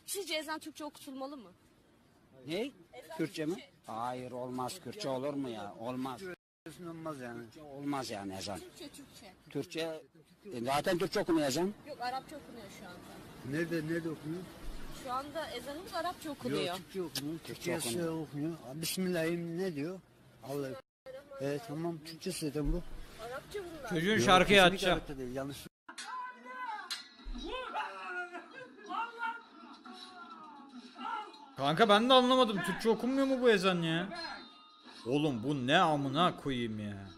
Sizce ezan Türkçe okutulmalı mı? Ne? Kürtçe mi? Hayır olmaz. Kürtçe olur mu ya? Olmaz. Olmaz yani. Kürtçe olmaz yani ezan. Türkçe. Türkçe zaten Türkçe okunuyor ezan. Yok, Arapça okunuyor şu anda. Nerede okunuyor? Şu anda ezanımız Arapça okunuyor. Yok, Türkçe okunuyor. Türkçe Türkçe okunuyor. Bismillahirrahmanirrahim ne diyor? Allah. Tamam Türkçe zaten bu. Arapça bunlar. Çocuğun şarkıyı kesinlikle açacağım. Arapça değil, yanlış. Kanka ben de anlamadım. Türkçe okunmuyor mu bu ezan ya? Oğlum bu ne amına koyayım ya.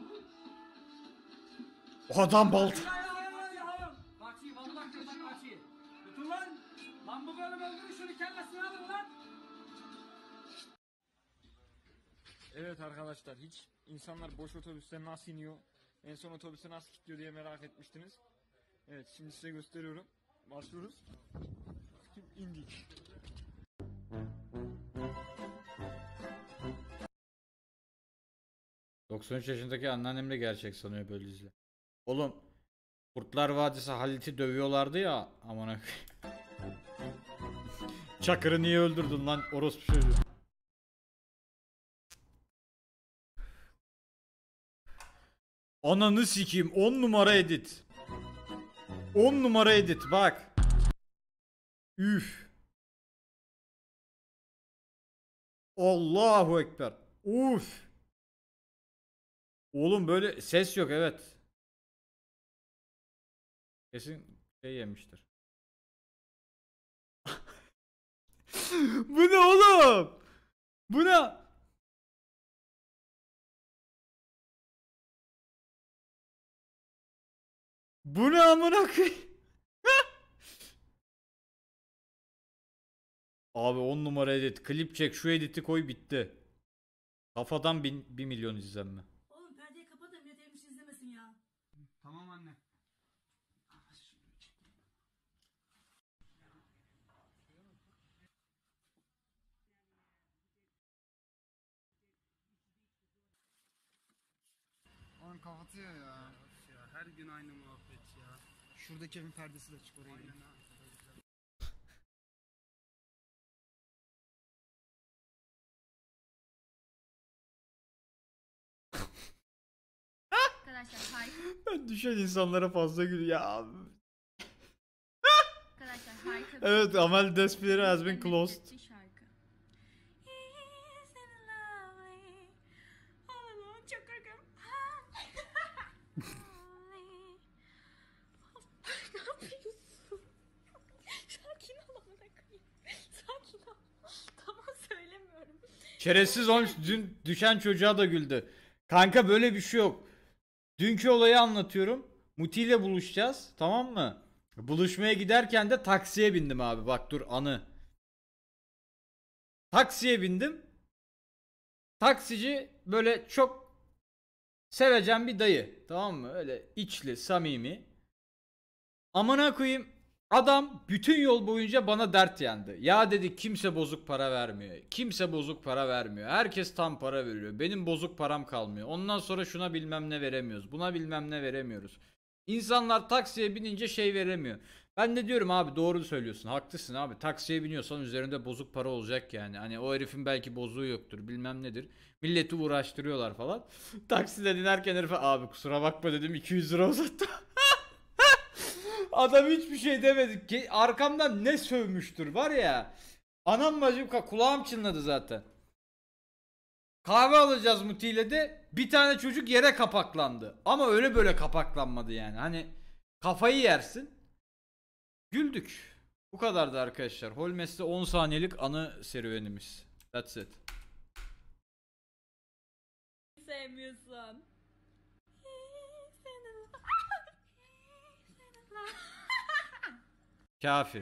O adam balta. Kaçayım Allah aşkına kaçayım. Tutun lan. Lan bu bölüm öldürün şunu kellesini alın lan. Evet arkadaşlar, hiç insanlar boş otobüste nasıl iniyor, en son otobüse nasıl kilitliyor diye merak etmiştiniz. Evet, şimdi size gösteriyorum. Başlıyoruz. İndik. ...93 yaşındaki anneannem de gerçek sanıyor böyle izle. Oğlum Kurtlar Vadisi Halit'i dövüyorlardı ya, amına Çakır'ı niye öldürdün lan orospu çocuğu? Ananı sikeyim, 10 numara edit. 10 numara edit bak. Üf. Allahu Ekber. Uf. Oğlum böyle ses yok, evet. Kesin şey yemiştir. Bu ne oğlum? Bu ne? Bu ne amına koyayım? Abi 10 numara edit. Klip çek, şu editi koy, bitti. Kafadan 1 milyon izlenme. Oğlum perdeyi kapat da millet evmiş izlemesin ya. Tamam anne. Oğlum kapatıyor ya. Her gün aynı muhabbet ya. Şuradaki evin perdesi de çık oraya. Arkadaşlar harika. Ben düşen insanlara fazla gülüyor ya abi. Arkadaşlar harika. Evet, Amel Despleri has been closed. Bir şarkı. Çok korkuyorum. Ne yapıyorsun? Sakin ol amına koyayım. Sakin ol. Tamam, söylemiyorum. Şerefsiz olmuş, dün düşen çocuğa da güldü. Kanka böyle bir şey yok. Dünkü olayı anlatıyorum. Muti ile buluşacağız, tamam mı? Buluşmaya giderken de taksiye bindim abi. Bak dur, anı. Taksiye bindim. Taksici böyle çok sevecen bir dayı. Tamam mı? Öyle içli, samimi. Amına koyayım. Adam bütün yol boyunca bana dert yandı. Ya dedi, kimse bozuk para vermiyor. Kimse bozuk para vermiyor. Herkes tam para veriyor. Benim bozuk param kalmıyor. Ondan sonra şuna bilmem ne veremiyoruz. Buna bilmem ne veremiyoruz. İnsanlar taksiye binince şey veremiyor. Ben de diyorum abi, doğru söylüyorsun. Haklısın abi. Taksiye biniyorsan üzerinde bozuk para olacak yani. Hani o herifin belki bozuğu yoktur, bilmem nedir. Milleti uğraştırıyorlar falan. Takside dinerken herife abi kusura bakma dedim, 200 lira uzattım. Adam hiçbir şey demedi ki, arkamdan ne sövmüştür var ya. Anam bacım kulağım çınladı zaten. Kahve alacağız Muti ile de bir tane çocuk yere kapaklandı. Ama öyle böyle kapaklanmadı yani. Hani kafayı yersin. Güldük. Bu kadardı arkadaşlar. Holmes'te 10 saniyelik anı serüvenimiz. That's it. Sevmiyorsun. Kafi.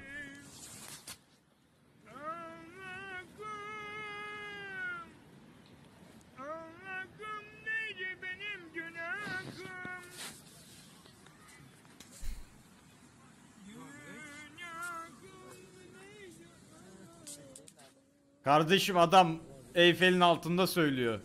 Kardeşim adam Eyfel'in altında söylüyor.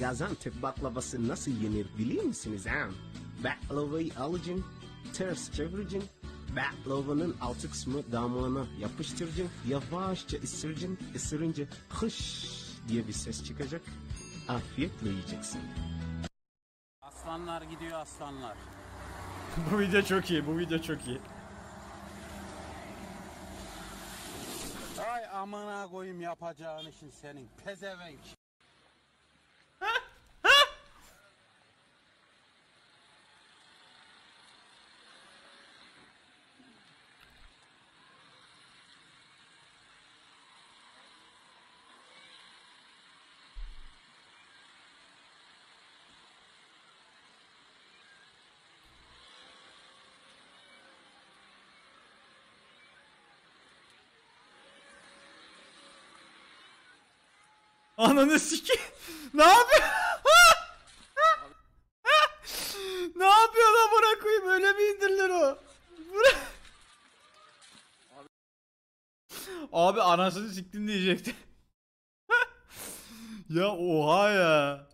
Gaziantep baklavası nasıl yenir biliyor musunuz ha? Baklavayı alacaksın, ters çevireceksin. Baklavanın altı kısmı damağına yapıştıracaksın. Yavaşça ısıracaksın. Isırınca hış diye bir ses çıkacak. Afiyetle yiyeceksin. Aslanlar gidiyor aslanlar. Bu video çok iyi. Bu video çok iyi. Ay amına koyayım yapacağın işin senin pezevenk. Ananı siki. Ne yapıyor? Ne yapıyor lan, bırakayım öyle mi indirilir o? Abi anasını siktin diyecekti. Ya oha ya.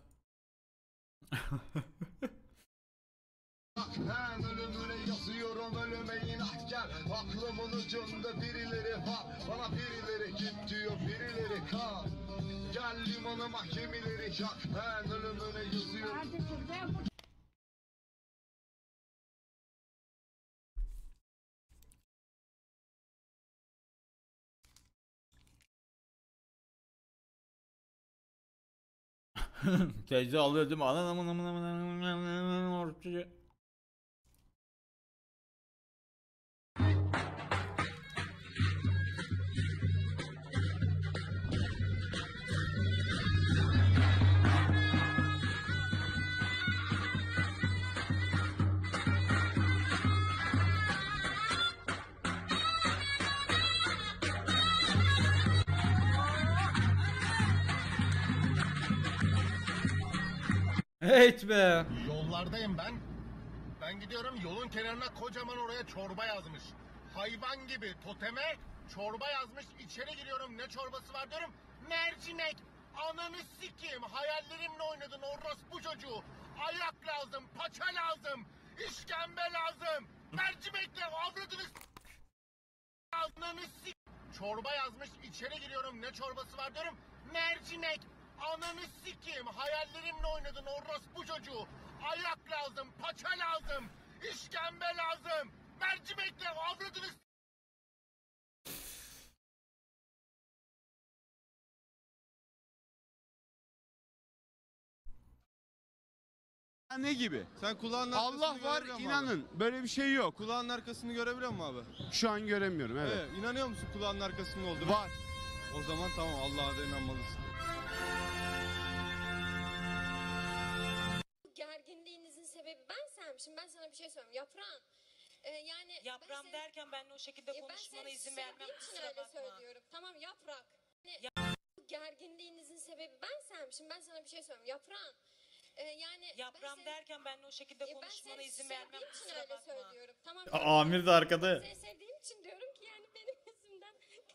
Ben ölümüne yazıyorum ölüme inatken. Aklımın ucunda birileri var. Bana birileri git diyor, birileri kal. Gel limanıma gemileri yak. Ben ölümüne yazıyorum. Teyze alıyor değil mi? Anan. Evet be. Yollardayım ben. Ben gidiyorum, yolun kenarına kocaman oraya çorba yazmış. Hayvan gibi toteme çorba yazmış. İçeri giriyorum, ne çorbası var diyorum. Mercimek. Ananı sikeyim. Hayallerimle oynadın orospu çocuğu. Ayak lazım, paça lazım, işkembe lazım. Mercimekle avradınız. Ananı sik. Çorba yazmış. İçeri giriyorum, ne çorbası var diyorum. Mercimek. Ananı sikeyim. Hayallerimle oynadın orospu çocuğu. Ayak lazım, paça lazım, işkembe lazım. Mercimekle avradınız. Ne gibi? Sen kulağın arkasını Allah var, görebiliyor musun inanın. abi? Böyle bir şey yok. Kulağın arkasını görebiliyor musun abi? Şu an göremiyorum, evet. Evet. İnanıyor musun kulağın arkasında olduğunu? Var. O zaman tamam, Allah'a da inanmalısın. Gerginliğinizin sebebi bensem. Şimdi ben sana bir şey söyleyeyim. Yaprağın. Yani Yaprağım derken benimle o şekilde konuşmana izin vermem, için kusura öyle bakma. söylüyorum. Tamam yaprak. Gerginliğinizin sebebi bensem. Şimdi ben sana bir şey söyleyeyim. Yaprağın. Yani Yaprağım derken benimle o şekilde konuşmana izin vermem, için kusura öyle bakma. söylüyorum. Tamam. Amir de arkada. Seni sevdiğim için diyorum ki yani benim yüzümden.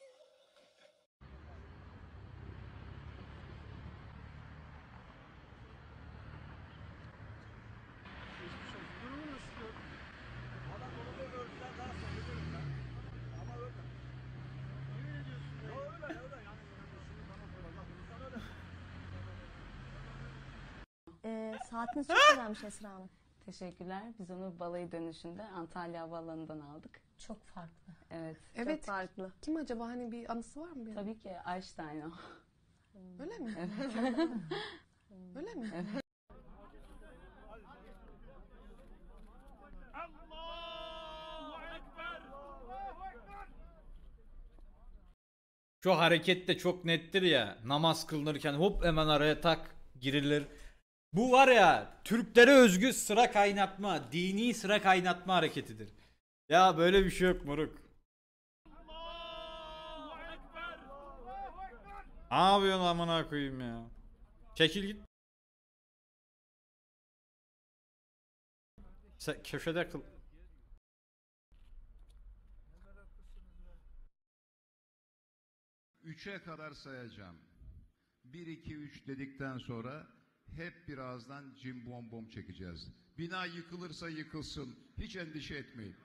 Saatiniz çok güzelmiş Esra Hanım. Teşekkürler. Biz onu balayı dönüşünde Antalya Havaalanı'ndan aldık. Çok farklı. Evet. Evet. Çok farklı. Kim acaba? Hani bir anısı var mı? Tabii ki Einstein o. Öyle mi? Öyle mi? Şu hareket de çok nettir ya. Namaz kılınırken hop hemen araya tak girilir. Bu var ya, Türklere özgü sıra kaynatma, dini sıra kaynatma hareketidir. Ya böyle bir şey yok moruk. Ne yapıyorsun amına koyayım ya? Çekil git. Sen köşede kıl. Üçe kadar sayacağım. 1, 2, 3 dedikten sonra hep birazdan cim bom bom çekeceğiz. Bina yıkılırsa yıkılsın. Hiç endişe etmeyin.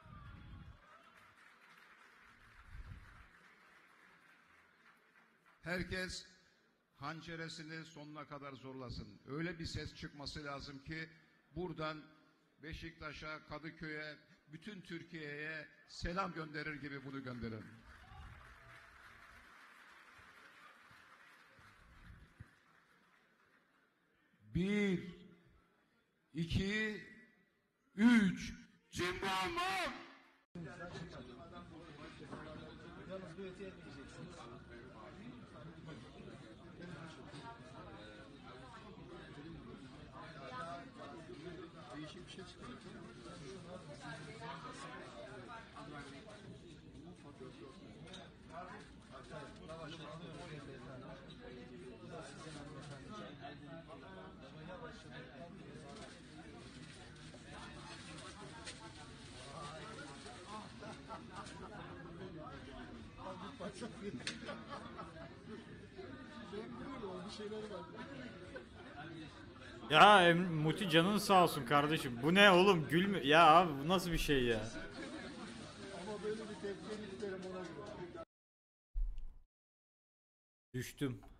Herkes hançeresini sonuna kadar zorlasın. Öyle bir ses çıkması lazım ki buradan Beşiktaş'a, Kadıköy'e, bütün Türkiye'ye selam gönderir gibi bunu gönderin. Bir, iki, üç. Cimbombo! Değişik bir şey çıkıyor. Ya Muti canın sağ olsun kardeşim. Bu ne oğlum, gülme. Ya abi bu nasıl bir şey ya? Ama böyle bir tepki isterim ona göre. Düştüm.